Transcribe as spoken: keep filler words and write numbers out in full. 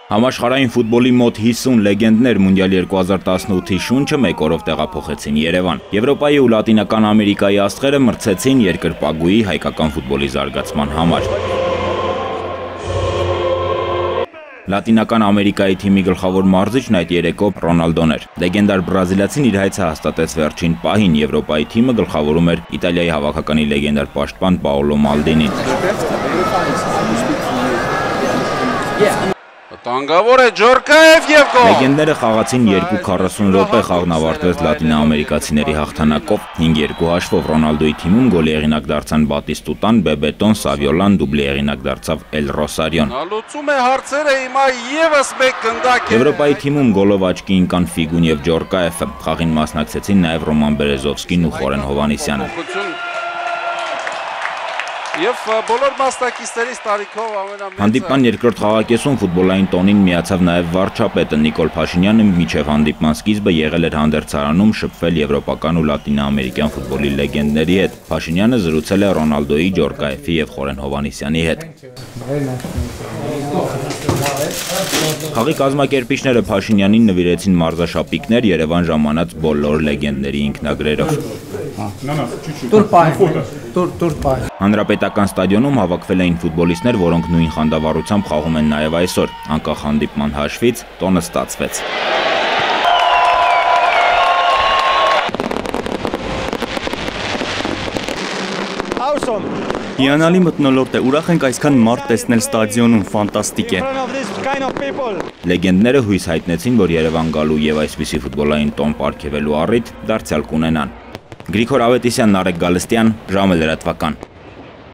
Համաշխարհային ֆուտբոլի մոտ հիսուն լեգենդներ մունդիալ երկու հազար տասնութի շունչը մեկ օրով տեղափոխեցին Երևան։ Եվրոպայի ու Լատինական Ամերիկայի աստղերը մրցեցին երկրպագուի հայկական ֆուտբոլի զարգացման համար։ Լատինական Ամերիկայի թիմի գլխավոր մարզիչն այդ երեկո Ռոնալդոն էր։ Լեգենդար բրազիլացին իր հայցը հաստատեց վերջին պահին, Եվրոպայի թիմը գլխավորում էր Իտալիայի հավաքականի լեգենդար պաշտպան Պաոլո Մալդինին։ Տանգավոր է Ջորկաև և գոլ։ Լեգենդները խաղացին երկու քառասուն րոպե, խաղն ավարտվեց լատինաամերիկացիների հաղթանակով։ հինգ երկու հաշվով Ռոնալդոյի թիմում գոլի հեղինակ դարձան Բատիստուտան, Բեբետոն, Սավիոլան, դուբլի հեղինակ դարձավ Էլ Ռոսարիոն։ Նա լուծում է հարցերը, հիմա ևս մեկ գնդակ է։ Եվրոպայի թիմում գոլով աչքի ընկան Ֆիգուն և Ջորկաևը։ Խաղին մասնակցեցին նաև Ռոման Բերեզովսկին ու Խորեն Հովհաննիսյանը։ Եվ բոլոր մասնակիցներից տարիքով ամենամեծը։ Հանդիպման երկրորդ խաղակեսում ֆուտբոլային տոնին միացավ նաև վարչապետը Նիկոլ Փաշինյանը, մինչև հանդիպման սկիզբը եղել էր հանդերձարանում շփվել եվրոպական ու լատինաամերիկյան ֆուտբոլի լեգենդների հետ։ Փաշինյանը զրուցել է Ռոնալդոյի, Ջորկաևի և Խորեն Հովհաննիսյանի հետ։ Խաղի կազմակերպիչները Փաշինյանին նվիրեցին մարզաշապիկներ Երևան ժամանած բոլոր լեգենդների ինքնագրերով։ Հանրապետական ստադիոնում հավաքվել էին ֆուտբոլիստներ, որոնք նույն խանդավառությամբ խաղում են նաև այսօր։ Անկախ հանդիպման հաշվից տոնը ստացվեց։ Հիանալի մթնոլորտ է, ուրախ ենք այսքան մարդ տեսնել ստադիոնում, ֆանտաստիկ է։ Լեգենդները հույս հայտնեցին, որ Երևան գալու և այսպիսի ֆուտբոլային տոն պարգևելու առիթ դարձյալ կունենան։ Գրիգոր Ավետիսյան, Նարեկ Գալստյան, ժամը լրատվական։